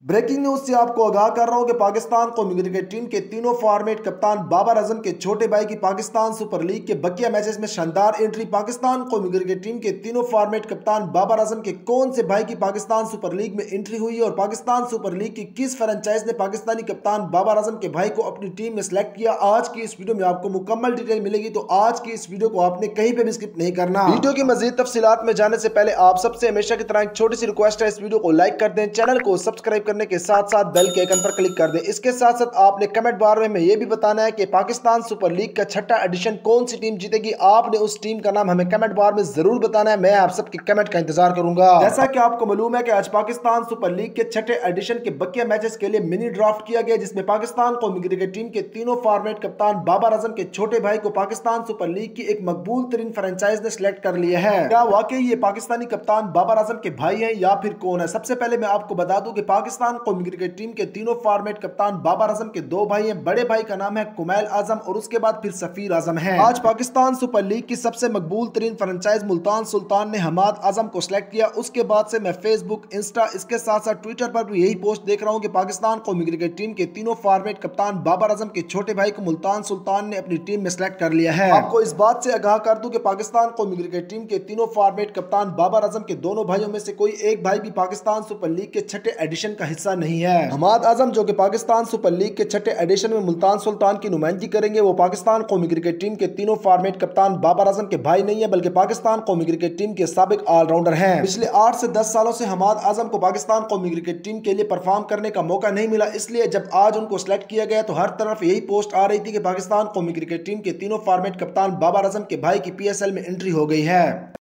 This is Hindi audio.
ब्रेकिंग न्यूज से आपको आगाह कर रहा हूं कि पाकिस्तान कौमी क्रिकेट टीम के तीनों फॉर्मेट कप्तान बाबर आजम के छोटे भाई की पाकिस्तान सुपर लीग के बकिया मैचेस में शानदार एंट्री। पाकिस्तान कौमी क्रिकेट टीम के तीनों फॉर्मेट कप्तान बाबर आजम के कौन से भाई की पाकिस्तान सुपर लीग में एंट्री हुई और पाकिस्तान सुपर लीग की किस फ्रेंचाइज ने पाकिस्तानी कप्तान बाबर आजम के भाई को अपनी टीम में सिलेक्ट किया, आज की इस वीडियो में आपको मुकम्मल डिटेल मिलेगी। तो आज की इस वीडियो को आपने कहीं पे भी स्किप नहीं करना। वीडियो की मजीद तफसीलात में जाने से पहले आप सबसे हमेशा की तरह एक छोटी सी रिक्वेस्ट है, इस वीडियो को लाइक कर दें, चैनल को सब्सक्राइब करने के साथ साथ बेल के आइकन पर क्लिक कर दें। इसके साथ साथ आपने कमेंट बार में यह भी बताना है कि पाकिस्तान सुपर लीग का छठा एडिशन कौन सी टीम जीतेगी। आपने उस टीम का नाम हमें कमेंट बार में जरूर बताना है, मैं आप सबके कमेंट का इंतजार करूंगा। जैसा कि आपको मालूम है कि आज पाकिस्तान सुपर लीग के छठे एडिशन के बकिया मैचेस के लिए मिनी ड्राफ्ट किया गया, जिसमें पाकिस्तान कौमी क्रिकेट टीम के तीनों फॉर्मेट कप्तान बाबर आजम के छोटे भाई को पाकिस्तान सुपर लीग की एक मकबूल तरीन फ्रेंचाइज ने सिलेक्ट कर लिया है। क्या वाकई ये पाकिस्तानी कप्तान बाबर आजम के भाई हैं या फिर कौन है? सबसे पहले मैं आपको बता दूं कि पाकिस्तान कौमी क्रिकेट टीम के तीनों फॉर्मेट कप्तान बाबर आजम के दो भाई हैं। बड़े भाई का नाम है कुमैल आजम और उसके बाद फिर सफीर आजम है। आज पाकिस्तान सुपर लीग की सबसे मकबूल तरीन फ्रेंचाइज मुल्तान सुल्तान ने हमाद आजम को सिलेक्ट किया। उसके बाद से मैं फेसबुक, इंस्टा, इसके साथ साथ ट्विटर पर भी यही पोस्ट देख रहा हूं कि पाकिस्तान कौमी क्रिकेट टीम के तीनों फॉर्मेट कप्तान बाबर आजम के छोटे भाई को मुल्तान सुल्तान ने अपनी टीम में सिलेक्ट कर लिया है। आपको इस बात से आगाह कर दूं कि पाकिस्तान कौमी क्रिकेट टीम के तीनों फॉर्मेट कप्तान बाबर आजम के दोनों भाइयों में से कोई एक भाई भी पाकिस्तान सुपर लीग के छठे एडिशन का हिस्सा नहीं है। हमाद आजम जो कि पाकिस्तान सुपर लीग के छठे एडिशन में मुल्तान सुल्तान की नुमाइंदगी करेंगे, वो पाकिस्तान कौमी क्रिकेट टीम के तीनों फॉर्मेट कप्तान बाबर आजम के भाई नहीं है, बल्कि पाकिस्तान कौमी क्रिकेट टीम के साबिक ऑलराउंडर हैं। पिछले 8 से 10 सालों से हमाद आजम को पाकिस्तान कौमी क्रिकेट टीम के लिए परफॉर्म करने का मौका नहीं मिला, इसलिए जब आज उनको सिलेक्ट किया गया तो हर तरफ यही पोस्ट आ रही थी कि पाकिस्तान कौमी क्रिकेट टीम के तीनों फॉर्मेट कप्तान बाबर आजम के भाई की PSL में एंट्री हो गई है।